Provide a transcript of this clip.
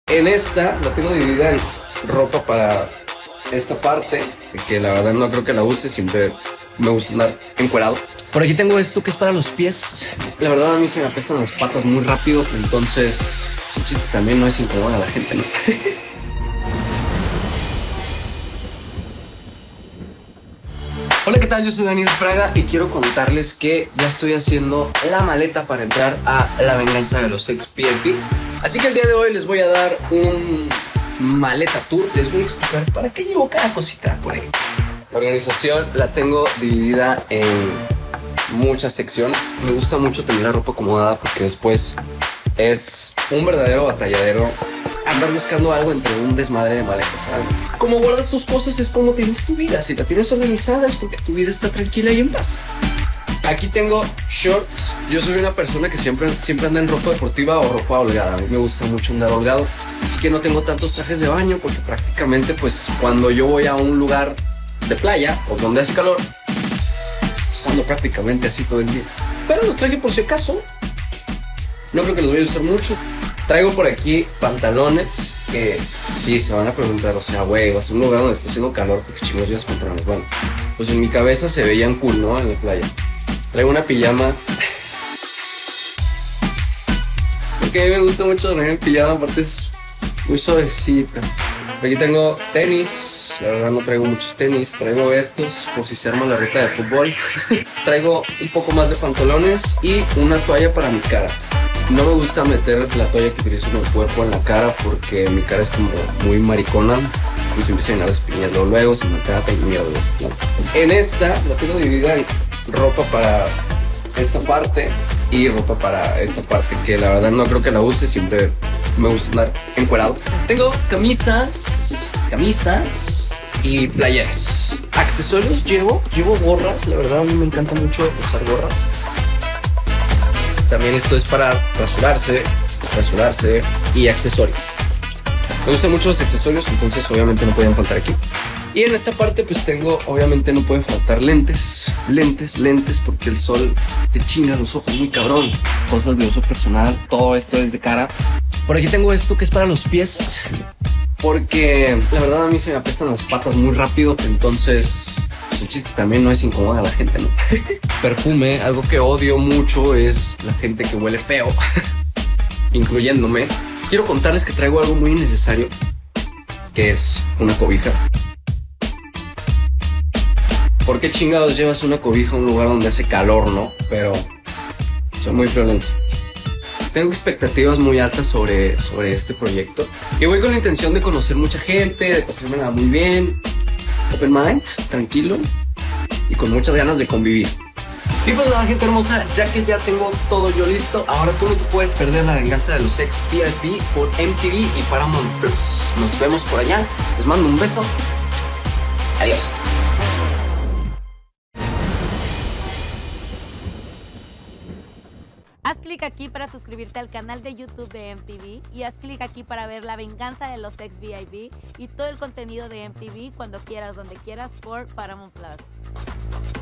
En esta la tengo dividida en ropa para esta parte, que la verdad no creo que la use, siempre me gusta andar encuerado. Por aquí tengo esto que es para los pies. La verdad a mí se me apestan las patas muy rápido, entonces ese chiste también no es incómodo a la gente, ¿no? Hola, ¿qué tal? Yo soy Daniel Fraga y quiero contarles que ya estoy haciendo la maleta para entrar a La Venganza de los Ex VIP. Así que el día de hoy les voy a dar un maleta tour. Les voy a explicar para qué llevo cada cosita por ahí. La organización la tengo dividida en muchas secciones. Me gusta mucho tener la ropa acomodada porque después es un verdadero batalladero andar buscando algo entre un desmadre de maletas, ¿sabes? Como guardas tus cosas es como tienes tu vida. Si la tienes organizada es porque tu vida está tranquila y en paz. Aquí tengo shorts. Yo soy una persona que siempre anda en ropa deportiva o ropa holgada. A mí me gusta mucho andar holgado. Así que no tengo tantos trajes de baño porque prácticamente pues cuando yo voy a un lugar de playa o donde hace calor, pues ando prácticamente así todo el día. Pero los traje por si acaso. No creo que los voy a usar mucho. Traigo por aquí pantalones que sí se van a preguntar, o sea, güey, vas a un lugar donde está haciendo calor, porque chingos llevas pantalones. Bueno, pues en mi cabeza se veían cool, ¿no? En la playa. Traigo una pijama. Porque a mí me gusta mucho dormir en pijama, aparte es muy suavecita. Aquí tengo tenis, la verdad no traigo muchos tenis. Traigo estos por si se arma la reta de fútbol. Traigo un poco más de pantalones y una toalla para mi cara. No me gusta meter la toalla que utilizo en el cuerpo en la cara porque mi cara es como muy maricona y se empieza a llenar de espinillas. Luego se me atrapa y mierda, ¿no? En esta la tengo dividida en ropa para esta parte y ropa para esta parte, que la verdad no creo que la use, siempre me gusta andar encuerado. Tengo camisas y playeras. Accesorios llevo gorras, la verdad a mí me encanta mucho usar gorras. También esto es para rasurarse y accesorios. Me gustan mucho los accesorios, entonces obviamente no pueden faltar aquí. Y en esta parte pues tengo, obviamente no pueden faltar lentes, porque el sol te chinga los ojos muy cabrón. Cosas de uso personal, todo esto es de cara. Por aquí tengo esto que es para los pies, porque la verdad a mí se me apestan las patas muy rápido, entonces el chiste también no es incómodo a la gente, ¿no? Perfume, algo que odio mucho es la gente que huele feo, incluyéndome. Quiero contarles que traigo algo muy innecesario, que es una cobija. ¿Por qué chingados llevas una cobija a un lugar donde hace calor, no? Pero soy muy friolento. Tengo expectativas muy altas sobre este proyecto y voy con la intención de conocer mucha gente, de pasármela muy bien. Open mind, tranquilo y con muchas ganas de convivir. Y pues nada, gente hermosa, ya que ya tengo todo yo listo, ahora tú no te puedes perder La Venganza de los Ex VIP por MTV y Paramount Plus. Nos vemos por allá, les mando un beso, adiós. Haz clic aquí para suscribirte al canal de YouTube de MTV y haz clic aquí para ver La Venganza de los Ex VIP y todo el contenido de MTV cuando quieras, donde quieras por Paramount Plus.